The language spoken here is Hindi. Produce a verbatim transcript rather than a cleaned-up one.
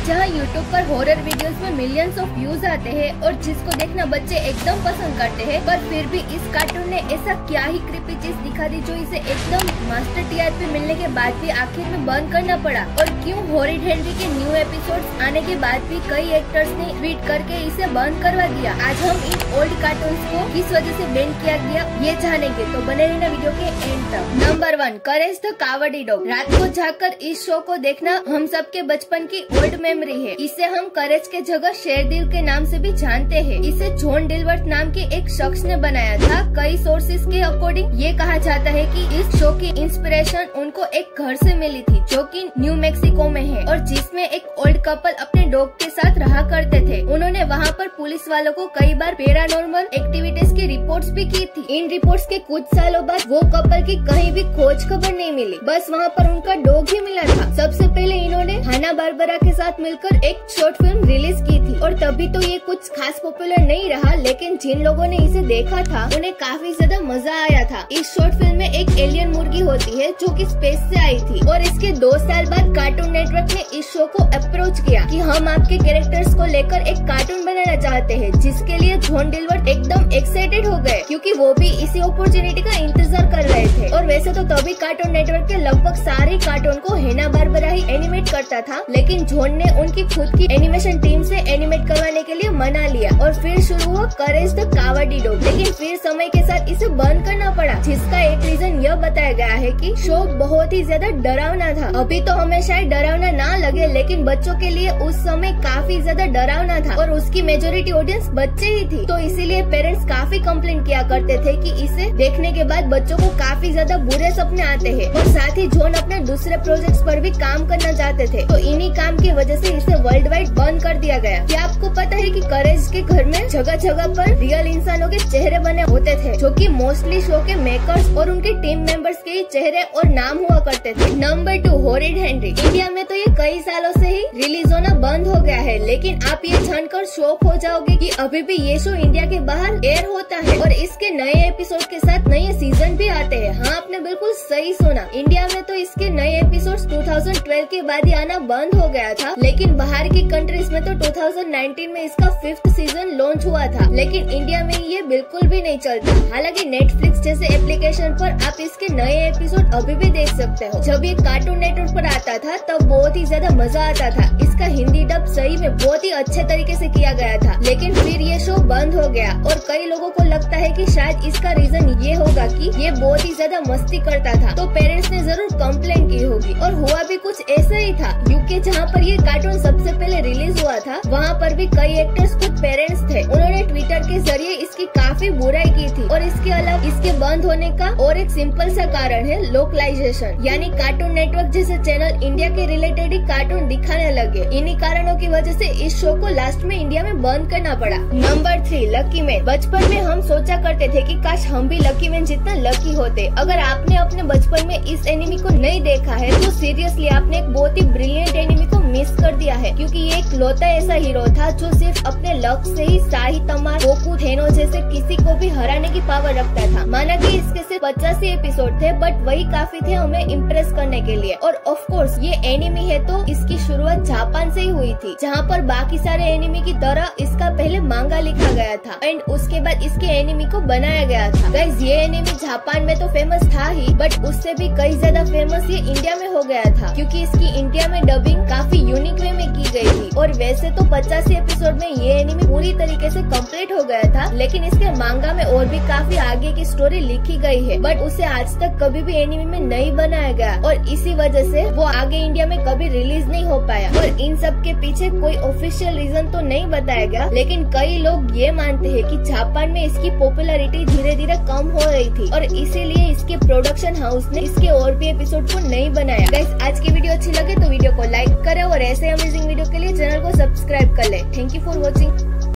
जहां यूट्यूब पर हॉरर वीडियोस में मिलियंस ऑफ व्यूज आते हैं और जिसको देखना बच्चे एकदम पसंद करते हैं, पर फिर भी इस कार्टून ने ऐसा क्या ही क्रीपी चीज दिखा दी जो इसे एकदम मास्टर टीआरपी मिलने के बाद भी आखिर में बंद करना पड़ा। और क्यों हॉरिड हेनरी के न्यू एपिसोड्स आने के बाद भी कई एक्टर्स ने ट्वीट करके इसे बंद करवा दिया। आज हम इन ओल्ड कार्टून्स को किस वजह से बैन किया गया ये जानेंगे, तो बने रहना वीडियो के एंड तक। Number one, Courage the Cowardly Dog. रात को जाकर इस शो को देखना हम सबके बचपन की ओल्ड मेमोरी है। इसे हम करेज के जगह शेरदिल के नाम से भी जानते हैं। इसे जॉन डिल्वर्थ नाम के एक शख्स ने बनाया था। कई सोर्सेज के अकॉर्डिंग ये कहा जाता है कि इस शो की इंस्पिरेशन उनको एक घर से मिली थी जो कि न्यू मैक्सिको में है और जिसमें एक ओल्ड कपल अपने डॉग के साथ रहा करते थे। उन्होंने वहाँ पर पुलिस वालों को कई बार पैरानॉर्मल एक्टिविटीज की रिपोर्ट्स भी की थी। इन रिपोर्ट्स के कुछ सालों बाद वो कपल की कहीं भी खोज खबर नहीं मिली, बस वहाँ पर उनका डॉग ही मिला था। सबसे पहले इन्होंने हाना बारबरा के साथ मिलकर एक शॉर्ट फिल्म रिलीज की थी और तभी तो ये कुछ खास पॉपुलर नहीं रहा, लेकिन जिन लोगों ने इसे देखा था उन्हें काफी ज्यादा मजा आया था। इस शॉर्ट फिल्म में एक एलियन मुर्गी होती है जो कि स्पेस से आई थी और इसके दो साल बाद कार्टून नेटवर्क ने इस शो को अप्रोच किया कि हम आपके कैरेक्टर्स को लेकर एक कार्टून बनाना चाहते हैं, जिसके लिए जॉन डिल्वर्थ एकदम एक्साइटेड हो गए क्योंकि वो भी इसी अपॉर्चुनिटी का इंतजार कर रहे थे। और वैसे तो तभी कार्टून नेटवर्क के लगभग सारे कार्टून को हैना बारबरा ही एनिमेट करता था, लेकिन जॉन ने उनकी खुद की एनिमेशन टीम से एनिमेट करवाने के लिए मना लिया और फिर शुरू हुआ करेज द कावर्डी डॉग। लेकिन फिर समय के साथ इसे बंद करना पड़ा, जिसका एक रीजन यह बताया गया है कि शो बहुत ही ज्यादा डरावना था। अभी तो हमें शायद डरावना ना लगे, लेकिन बच्चों के लिए उस समय काफी ज्यादा डरावना था और उसकी मेजोरिटी ऑडियंस बच्चे ही थी। तो इसीलिए पेरेंट्स काफी कंप्लेंट किया करते थे कि इसे देखने के बाद बच्चों को काफी ज्यादा बुरे सपने आते हैं। और साथ ही जॉन अपने दूसरे प्रोजेक्ट्स पर भी काम करना चाहते थे, तो इन्हीं काम की वजह से इसे वर्ल्ड वाइड बंद कर दिया गया। क्या आपको पता है कि करेज के घर में जगह जगह पर रियल इंसानों के चेहरे बने होते थे, जो कि मोस्टली शो के मेकर्स और उनके टीम मेंबर्स के ही चेहरे और नाम हुआ करते थे। Number two, Horrid Henry. India में तो ये कई सालों से ही रिलीज होना बंद हो गया है, लेकिन आप ये जानकर शॉक हो जाओगे कि अभी भी ये शो इंडिया के बाहर एयर होता है और इसके नए एपिसोड के साथ नए सीजन भी आते हैं। हाँ, आपने बिल्कुल सही सुना। इंडिया में तो इसके नए एपिसोड्स दो हज़ार बारह के बाद ही आना बंद हो गया था, लेकिन बाहर की कंट्रीज में तो दो हज़ार उन्नीस में इसका फिफ्थ सीजन लॉन्च हुआ था, लेकिन इंडिया में ये बिल्कुल भी नहीं चलता। हालांकि नेटफ्लिक्स जैसे एप्लीकेशन पर आप इसके नए एपिसोड अभी भी देख सकते हो। जब ये कार्टून नेटवर्क पर आता था तब बहुत ही ज्यादा मजा आता था। इसका हिंदी डब सही में बहुत ही अच्छे तरीके से किया गया था, लेकिन फिर ये शो बंद हो गया और कई लोगों को लगता है कि शायद इसका रीजन ये होगा कि ये बहुत ही ज्यादा मस्ती करता था, तो पेरेंट्स ने जरूर कंप्लेन की होगी। और हुआ भी कुछ ऐसा ही था। यूके जहाँ पर ये कार्टून सबसे पहले रिलीज हुआ था, वहाँ पर भी कई एक्टर्स खुद पेरेंट्स थे। उन्होंने ट्विटर के जरिए इसकी काफी बुराई की थी। और इसके अलावा इसके बंद होने का और एक सिंपल सा कारण है लोकलाइजेशन, यानी कार्टून नेटवर्क जैसे चैनल इंडिया के रिलेटेड ही कार्टून दिखाने लगे। इन्हीं कारणों की वजह से इस शो को लास्ट में इंडिया में बंद करना पड़ा। Number three, lucky man. बचपन में हम सोचा करते थे कि काश हम भी लकी मैन जितना लकी होते। अगर आपने अपने बचपन में इस एनिमी को नहीं देखा है तो सीरियसली आपने एक बहुत ही ब्रिलियंट एनिमी को मिस कर दिया है, क्योंकि ये एक लौता ऐसा हीरो था जो सिर्फ अपने लक से ही शाही तमार, गोकू, थेनो जैसे किसी को भी हराने की पावर रखता था। माना कि इसके सिर्फ पचासी एपिसोड थे, बट वही काफी थे हमें इम्प्रेस करने के लिए। और ऑफ कोर्स ये एनिमी है तो इसकी शुरुआत जापान से ही हुई थी, जहाँ पर बाकी सारे एनिमी की तरह इसका पहले मांगा लिखा गया था एंड उसके बाद इसके एनिमी को बनाया गया था। गाइस, ये एनिमी जापान में तो फेमस था ही, बट उससे भी कई ज्यादा फेमस ये इंडिया में हो गया था, क्योंकि इसकी इंडिया में डबिंग काफी यूनिक वे में की गई थी। और वैसे तो पचासी एपिसोड में ये एनिमी पूरी तरीके से कंप्लीट हो गया था, लेकिन इसके मांगा में और भी काफी आगे की स्टोरी लिखी गई है, बट उसे आज तक कभी भी एनिमी में नहीं बनाया गया और इसी वजह से वो आगे इंडिया में कभी रिलीज नहीं हो पाया। और इन सब के पीछे कोई ऑफिशियल रीजन तो नहीं बताया गया, लेकिन कई लोग ये मानते हैं कि जापान में इसकी पॉपुलैरिटी धीरे धीरे कम हो रही थी और इसीलिए इसके प्रोडक्शन हाउस ने इसके और भी एपिसोड को नहीं बनाया। गाइस, आज की वीडियो अच्छी लगे तो वीडियो को लाइक करें और ऐसे अमेजिंग वीडियो के लिए चैनल को सब्सक्राइब कर ले। Thank you for watching.